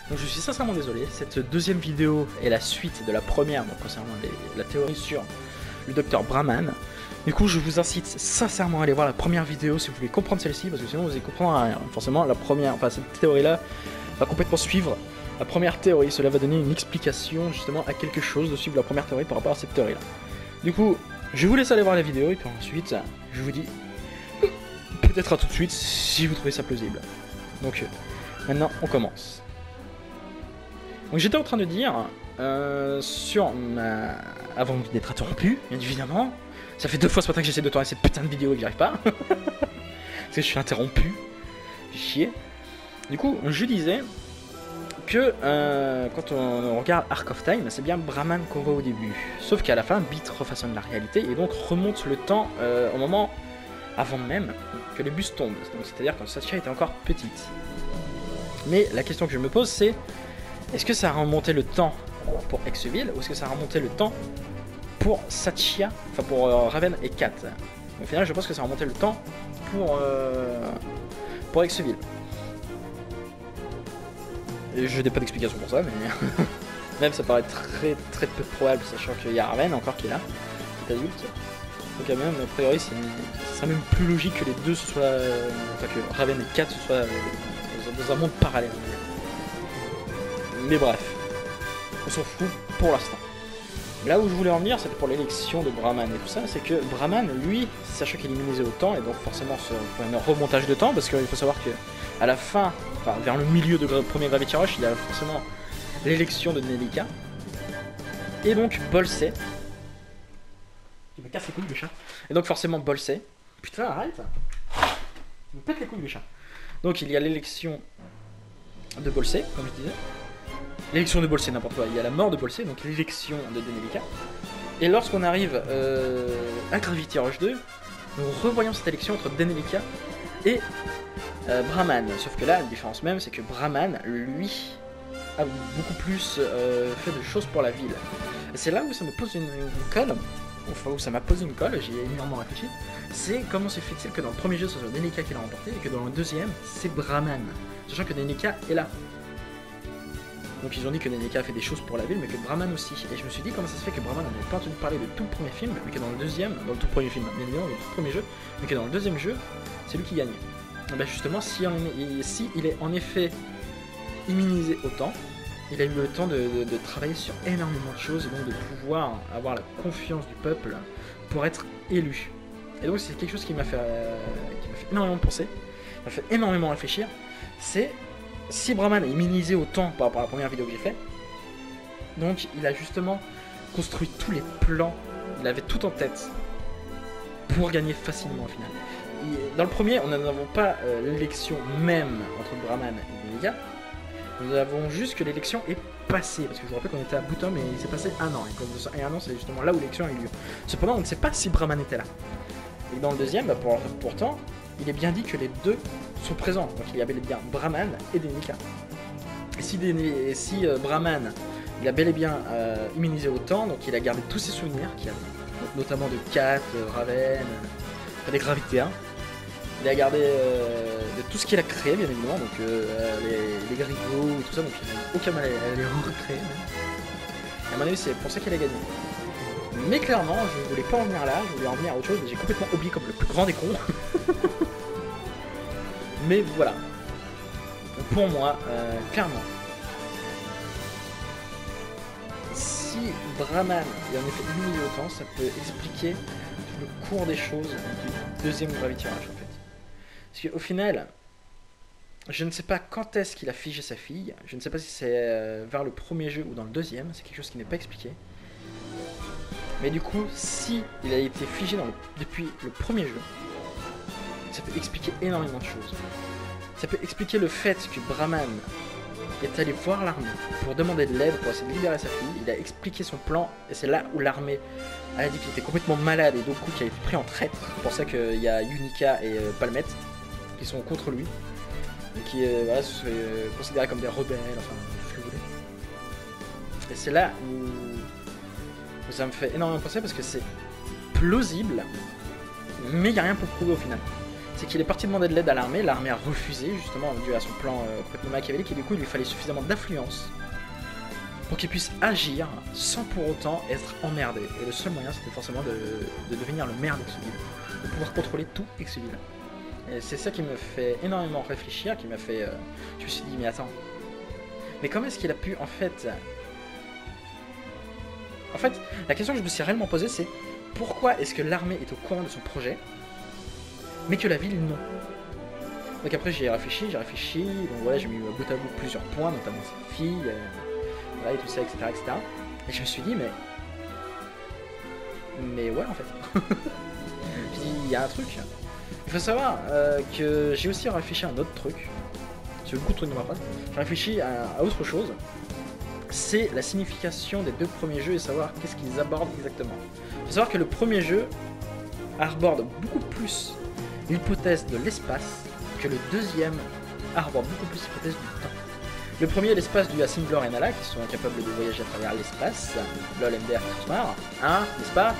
Donc je suis sincèrement désolé, cette deuxième vidéo est la suite de la première, donc concernant la théorie sur le docteur Brahman. Du coup, je vous incite sincèrement à aller voir la première vidéo si vous voulez comprendre celle-ci, parce que sinon vous allez comprendre rien. Forcément, la première, enfin cette théorie-là va complètement suivre la première théorie. Cela va donner une explication justement à quelque chose de suivre la première théorie par rapport à cette théorie-là. Du coup, je vous laisse aller voir la vidéo et puis ensuite, je vous dis peut-être à tout de suite si vous trouvez ça plausible. Donc, maintenant, on commence. Donc j'étais en train de dire, sur ma... avant d'être interrompu, bien évidemment, ça fait 2 fois ce matin que j'essaie de tourner cette putain de vidéo et que j'y arrive pas, parce que je suis interrompu, j'ai chier. Du coup, je disais que quand on regarde Arc of Time, c'est bien Brahman qu'on voit au début, sauf qu'à la fin, Beat refaçonne la réalité et donc remonte le temps au moment avant même que le bus tombe, c'est-à-dire quand Satya était encore petite. Mais la question que je me pose c'est, est-ce que ça a remonté le temps pour Exville ou est-ce que ça a remonté le temps pour Satya, enfin pour Raven et Kat? Au final, je pense que ça a remonté le temps pour Exville. Et je n'ai pas d'explication pour ça, mais même ça paraît très peu probable, sachant qu'il y a Raven encore qui est là, qui est adulte. Donc quand même, a priori, c'est même plus logique que les deux se soient, enfin que Raven et Kat se soient dans un monde parallèle. Mais bref, on s'en fout pour l'instant. Là où je voulais en venir, c'était pour l'élection de Brahman et tout ça, c'est que Brahman, lui, sachant qu'il est immunisé au temps, et donc forcément un remontage de temps, parce qu'il faut savoir que à la fin, enfin vers le milieu de premier Gravity Rush, il y a forcément l'élection de Nelika, et donc Bolsey. Il me casse les couilles le chat. Et donc forcément Bolsey. Putain, arrête. Il me pète les couilles le chat. Donc il y a l'élection de Bolsey, comme je disais. L'élection de Bolsey, n'importe quoi. Il y a la mort de Bolsey, donc l'élection de Denelika. Et lorsqu'on arrive à Gravity Rush 2, nous revoyons cette élection entre Denelika et Brahman. Sauf que là, la différence même, c'est que Brahman, lui, a beaucoup plus fait de choses pour la ville. Et c'est là où ça me pose une colle, enfin où ça m'a posé une colle, j'y ai énormément réfléchi. C'est comment se fait-il que dans le premier jeu, ce soit Denelika qui l'a remporté, et que dans le deuxième, c'est Brahman. Sachant que Denelika est là. Donc ils ont dit que Neneka a fait des choses pour la ville, mais que Brahman aussi. Et je me suis dit comment ça se fait que Brahman n'avait pas entendu parler de tout le premier film, mais que dans le deuxième, dans le tout premier film, bien évidemment, dans le tout premier jeu, mais que dans le deuxième jeu, c'est lui qui gagne. Et ben justement, si il est en effet immunisé au temps, il a eu le temps de travailler sur énormément de choses, et donc de pouvoir avoir la confiance du peuple pour être élu. Et donc c'est quelque chose qui m'a fait énormément penser, qui m'a fait énormément réfléchir, c'est... Si Brahman est immunisé au temps par rapport à la première vidéo que j'ai fait, donc il a justement construit tous les plans, il avait tout en tête pour gagner facilement au final. Dans le premier, on n'avons pas l'élection même entre Brahman et Denelika, nous avons juste que l'élection est passée, parce que je vous rappelle qu'on était à Bouton et il s'est passé 1 an, et 1 an c'est justement là où l'élection a eu lieu. Cependant, on ne sait pas si Brahman était là. Et dans le deuxième, bah, pourtant, il est bien dit que les deux sont présents, donc il y avait bien Brahman et Denelika. Et si Brahman, il a bel et bien immunisé au temps, donc il a gardé tous ses souvenirs, notamment de Kat, Raven, des Gravités 1. Il a gardé de tout ce qu'il a créé, bien évidemment, donc les Grigos et tout ça, donc il n'a aucun mal à les recréer. À mon avis, c'est pour ça qu'il a gagné. Mais clairement, je voulais pas en venir là, je voulais en venir à autre chose, mais j'ai complètement oublié comme le plus grand des cons. Mais voilà. Pour moi, clairement, si Brahman est en effet illuminé au temps, ça peut expliquer le cours des choses du deuxième Gravity Rush en fait. Parce qu'au final, je ne sais pas quand est-ce qu'il a figé sa fille, je ne sais pas si c'est vers le premier jeu ou dans le deuxième, c'est quelque chose qui n'est pas expliqué. Mais du coup, si il a été figé depuis le premier jeu, ça peut expliquer énormément de choses. Ça peut expliquer le fait que Brahman est allé voir l'armée pour demander de l'aide, pour essayer de libérer sa fille. Il a expliqué son plan, et c'est là où l'armée a dit qu'il était complètement malade et Doku qui a été pris en traître. C'est pour ça qu'il y a Unica et Palmet qui sont contre lui, et qui voilà, se sont considérés comme des rebelles, enfin tout ce que vous voulez. Et c'est là où ça me fait énormément penser parce que c'est plausible, mais il n'y a rien pour prouver au final. c'est qu'il est parti demander de l'aide à l'armée. L'armée a refusé, justement, dû à son plan complètement machiavélique, et du coup, il lui fallait suffisamment d'influence pour qu'il puisse agir sans pour autant être emmerdé. Et le seul moyen, c'était forcément de devenir le maire d'Exuville, de pouvoir contrôler tout Exuville. Et c'est ça qui me fait énormément réfléchir, qui m'a fait... je me suis dit, mais attends, mais comment est-ce qu'il a pu, en fait... En fait, la question que je me suis réellement posée, c'est pourquoi est-ce que l'armée est au courant de son projet, mais que la ville, non. Donc après, j'ai réfléchi, donc voilà, j'ai mis bout à bout plusieurs points, notamment cette fille, voilà, et tout ça, etc., etc. Et je me suis dit, mais ouais, en fait. J'ai dit, il y a un truc. Il faut savoir que j'ai aussi réfléchi à un autre truc. J'ai beaucoup de trucs dans ma phrase. J'ai réfléchi à autre chose. C'est la signification des deux premiers jeux et savoir qu'est-ce qu'ils abordent exactement. Il faut savoir que le premier jeu arborde beaucoup plus l'hypothèse de l'espace que le deuxième arborde beaucoup plus l'hypothèse du temps. Le premier, l'espace dû à Singlor et Nala qui sont capables de voyager à travers l'espace. LOL, MDR, Cauchemar, hein, n'est-ce pas?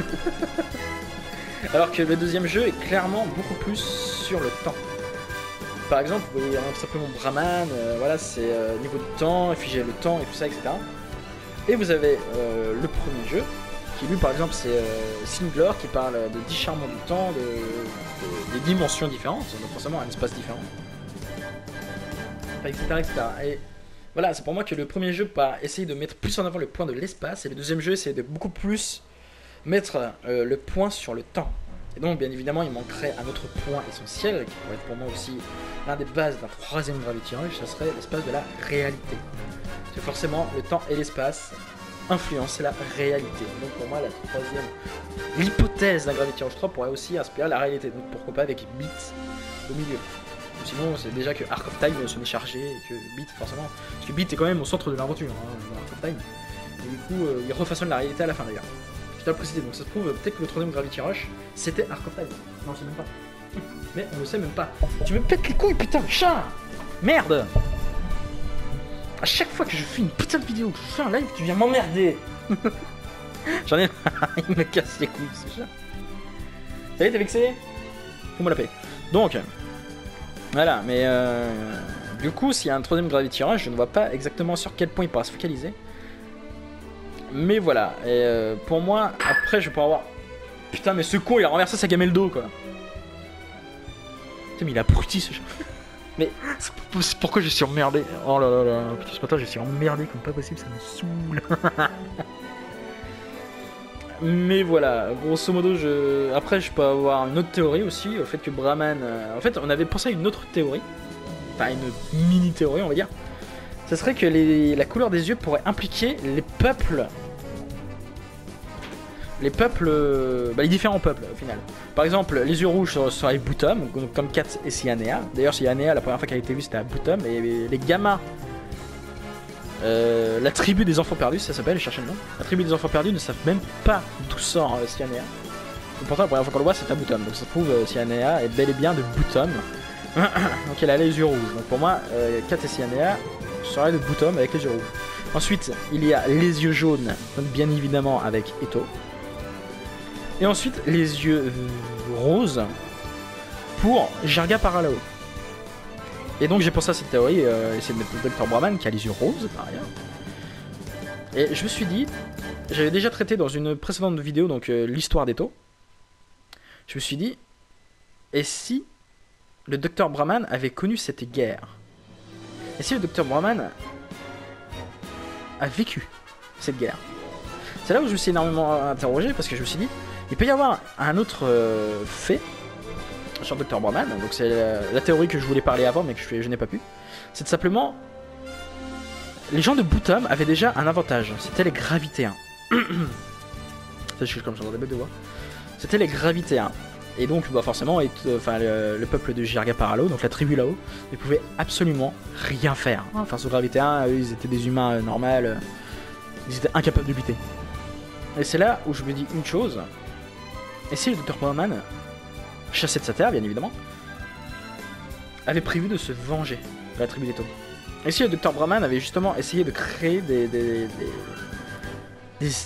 Alors que le deuxième jeu est clairement beaucoup plus sur le temps. Par exemple, vous voyez simplement Brahman, voilà, c'est niveau du temps, figer le temps et tout ça, etc. Et vous avez le premier jeu, qui lui par exemple c'est Singlor qui parle de déchirement du temps, des dimensions différentes, donc forcément un espace différent, etc., etc. Et voilà, c'est pour moi que le premier jeu va essayer de mettre plus en avant le point de l'espace, et le deuxième jeu c'est de beaucoup plus mettre le point sur le temps. Et donc bien évidemment il manquerait un autre point essentiel qui pourrait être pour moi aussi l'un des bases d'un troisième Gravity Rush, ça serait l'espace de la réalité. Parce que forcément le temps et l'espace influencent la réalité. Donc pour moi la troisième, l'hypothèse d'un Gravity Rush 3 pourrait aussi inspirer la réalité. Donc pourquoi pas avec Beat au milieu. Sinon c'est déjà que Arc of Time se met chargé et que Beat forcément, parce que Beat est quand même au centre de l'aventure dans Arc of Time. Et du coup il refaçonne la réalité à la fin d'ailleurs. Je dois le préciser, donc ça se trouve peut-être que le troisième Gravity Rush c'était Arc of Time. Non, je sais même pas. Mais on le sait même pas. Tu me pètes les couilles, putain, chat! Merde! À chaque fois que je fais une putain de vidéo, que je fais un live, tu viens m'emmerder! J'en ai marre, il me casse les couilles, ce chat. Ça y est, t'es vexé? Fous-moi la paix. Donc, voilà, mais du coup, s'il y a un troisième Gravity Rush, je ne vois pas exactement sur quel point il pourra se focaliser. Mais voilà, et pour moi, après je vais pouvoir avoir... Putain mais ce con il a renversé sa gamelle d'eau quoi. Putain mais il a abruti ce chat. Mais c'est pourquoi je suis emmerdé. Oh là là là, putain ce matin je suis emmerdé comme pas possible, ça me saoule. Mais voilà, grosso modo après je peux avoir une autre théorie aussi, au fait que Brahman... En fait on avait pensé à une autre théorie. Enfin une mini théorie on va dire. Ce serait que la couleur des yeux pourrait impliquer les peuples. Les différents peuples au final. Par exemple, les yeux rouges seraient Bottom, comme Kat et Cyanea. D'ailleurs, Cyanea, la première fois qu'elle a été vue, c'était à Bottom. Et les gamins, la tribu des enfants perdus, ça s'appelle, cherchez le nom. La tribu des enfants perdus ne savent même pas d'où sort Cyanea. Et pourtant, la première fois qu'on le voit, c'est à Bottom. Donc ça se trouve, Cyanea est bel et bien de Bottom. Donc elle a les yeux rouges. Donc pour moi, Kat et Cyanea seraient de Bottom avec les yeux rouges. Ensuite, il y a les yeux jaunes, donc bien évidemment avec Eto. Et ensuite, les yeux roses pour Jirga Paralao. Et donc j'ai pensé à cette théorie, essayer de mettre le Dr Brahman qui a les yeux roses par ailleurs. Et je me suis dit, j'avais déjà traité dans une précédente vidéo, donc l'histoire d'Eto. Je me suis dit, et si le Dr Brahman avait connu cette guerre? Et si le Dr Brahman a vécu cette guerre? C'est là où je me suis énormément interrogé parce que je me suis dit, il peut y avoir un autre fait sur Dr Brahman, donc c'est la théorie que je voulais parler avant mais que je n'ai pas pu. C'est simplement, les gens de Bottom avaient déjà un avantage, c'était les gravitéens. Je suis comme j'entends des bêtes de voix. C'était les gravitéens. Et donc bah forcément, le peuple de Jirga Paralao, donc la tribu là-haut, ne pouvait absolument rien faire. Face aux gravitéens, eux, ils étaient des humains normaux, ils étaient incapables de lutter. Et c'est là où je me dis une chose. Et si le Dr Brahman, chassé de sa terre bien évidemment, avait prévu de se venger de la tribu d'Eto? Et si le Dr Brahman avait justement essayé de créer des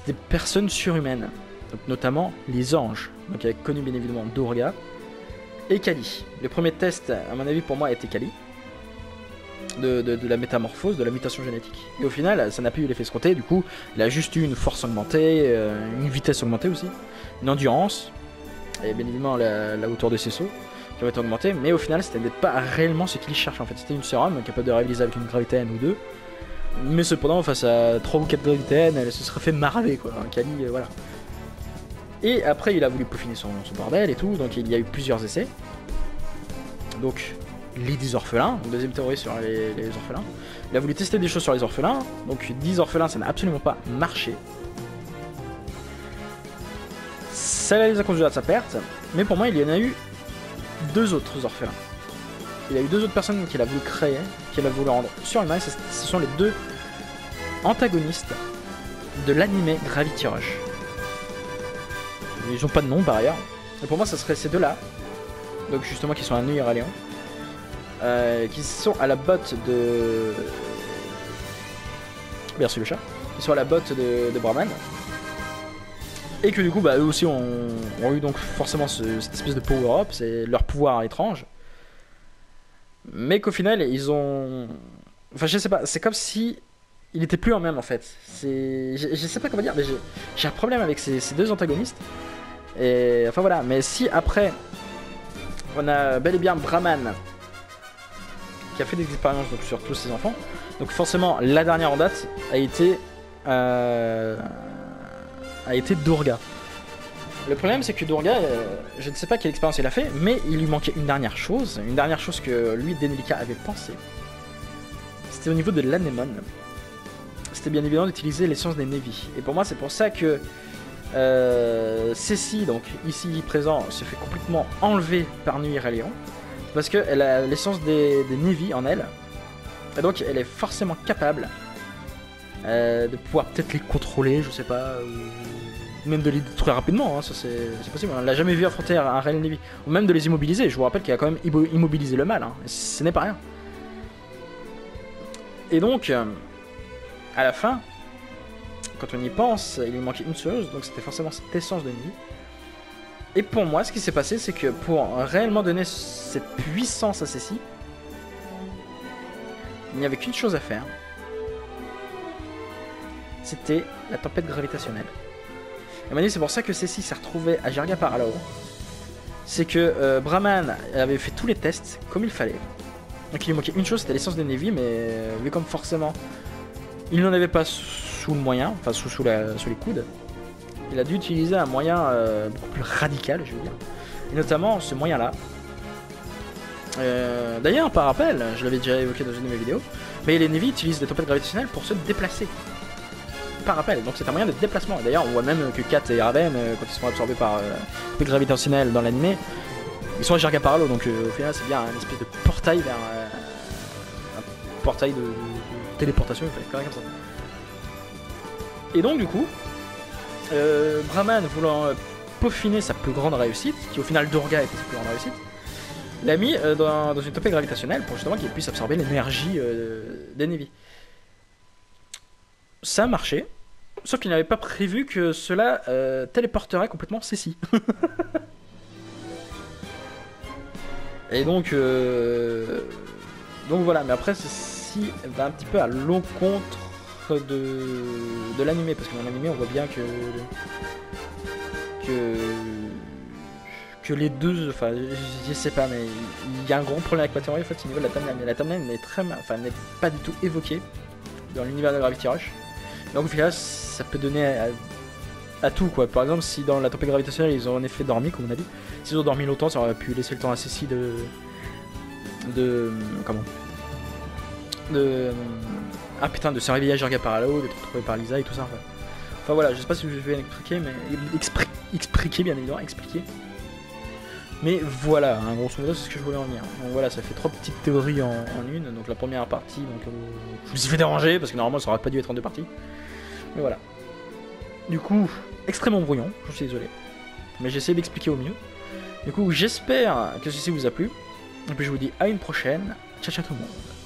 personnes surhumaines, donc notamment les anges, donc avec connu bien évidemment Durga, et Kali. Le premier test, à mon avis, pour moi, était Kali. De la métamorphose, de la mutation génétique. Et au final, ça n'a pas eu l'effet escompté. Du coup, il a juste eu une force augmentée, une vitesse augmentée aussi, une endurance, et bien évidemment la hauteur de ses sauts qui ont été augmentée. Mais au final, c'était pas réellement ce qu'il cherche en fait. C'était une sérum capable de rivaliser avec une gravité N ou deux. Mais cependant, face à 3 ou 4 gravités N, elle se serait fait marrer quoi. Un Kali, voilà. Et après, il a voulu peaufiner son bordel et tout. Donc il y a eu plusieurs essais. Donc les 10 orphelins, deuxième théorie sur les orphelins. Il a voulu tester des choses sur les orphelins, donc 10 orphelins, ça n'a absolument pas marché. Ça l'a à cause de sa perte, mais pour moi il y en a eu 2 autres orphelins. Il y a eu 2 autres personnes qu'il a voulu créer, qu'il a voulu rendre surhumains, ce sont les 2 antagonistes de l'anime Gravity Rush. Ils n'ont pas de nom par ailleurs, et pour moi ça serait ces 2-là, donc justement qui sont à New Iralion. Qui sont à la botte de... Merci le chat. Qui sont à la botte de Brahman. Et que du coup, bah, eux aussi ont eu donc forcément cette espèce de power-up, c'est leur pouvoir étrange. Mais qu'au final, ils ont... Enfin, je sais pas, c'est comme si... Il était plus en même en fait. Je sais pas comment dire, mais j'ai un problème avec ces 2 antagonistes. Et enfin voilà, mais si après, on a bel et bien Brahman qui a fait des expériences donc, sur tous ses enfants. Donc forcément, la dernière en date a été Durga. Le problème, c'est que Durga, je ne sais pas quelle expérience il a fait, mais il lui manquait une dernière chose que lui, Denelika, avait pensé. C'était au niveau de l'anémone. C'était bien évident d'utiliser l'essence des Navy. Et pour moi, c'est pour ça que Ceci, donc ici présent, se fait complètement enlever par Nuire à Léon. Parce qu'elle a l'essence des Navy en elle. Et donc elle est forcément capable de pouvoir peut-être les contrôler, je sais pas, ou même de les détruire rapidement, hein, ça c'est possible. On l'a jamais vu affronter un réel Navy. Ou même de les immobiliser, je vous rappelle qu'il a quand même immobilisé le mal, hein. Ce n'est pas rien. Et donc, à la fin, quand on y pense, il lui manquait une chose, donc c'était forcément cette essence de Navy. Et pour moi, ce qui s'est passé, c'est que pour réellement donner cette puissance à Ceci, il n'y avait qu'une chose à faire. C'était la tempête gravitationnelle. Et m'a dit, c'est pour ça que Ceci s'est retrouvé à Jirga Parallel. C'est que Brahman avait fait tous les tests comme il fallait. Donc il lui manquait une chose, c'était l'essence des Navy, mais vu comme forcément il n'en avait pas sous le moyen, enfin sous les coudes, il a dû utiliser un moyen beaucoup plus radical, je veux dire. Et notamment ce moyen-là. D'ailleurs, par rappel, je l'avais déjà évoqué dans une de mes vidéos, mais les Navy utilisent des tempêtes gravitationnelles pour se déplacer. Par rappel, donc c'est un moyen de déplacement. D'ailleurs, on voit même que Kat et Raven, quand ils sont absorbés par tempête gravitationnelle dans l'animé, ils sont à Jirga Parallel, donc au final c'est bien un espèce de portail vers un portail de téléportation, il fallait quand même comme ça. Et donc du coup, Brahman voulant peaufiner sa plus grande réussite, qui au final Durga était sa plus grande réussite, l'a mis dans une tempête gravitationnelle pour justement qu'il puisse absorber l'énergie des Navy. Ça a marché, sauf qu'il n'avait pas prévu que cela téléporterait complètement Ceci. Et donc voilà, mais après Ceci va un petit peu à l'encontre de l'animé, parce que dans l'animé on voit bien que les deux, enfin je sais pas, mais il y a un gros problème avec ma théorie en fait au niveau de la timeline. La timeline n'est n'est pas du tout évoquée dans l'univers de Gravity Rush. Donc au final ça peut donner à tout quoi. Par exemple, si dans la tempête gravitationnelle ils ont en effet dormi, comme on a dit, s'ils ont dormi longtemps, ça aurait pu laisser le temps à Ceci de se réveiller à Jirga Parallel, d'être retrouvé par Lisa et tout ça. Enfin voilà, je sais pas si je vais expliquer, mais expliquer bien évidemment, expliquer. Mais voilà, hein, grosso modo c'est ce que je voulais en venir. Donc voilà, ça fait 3 petites théories en une. Donc la première partie, donc je me suis fait déranger parce que normalement ça aurait pas dû être en 2 parties. Mais voilà. Du coup, extrêmement brouillon, je suis désolé. Mais j'essaie d'expliquer au mieux. Du coup, j'espère que ceci vous a plu. Et puis je vous dis à une prochaine. Ciao ciao tout le monde.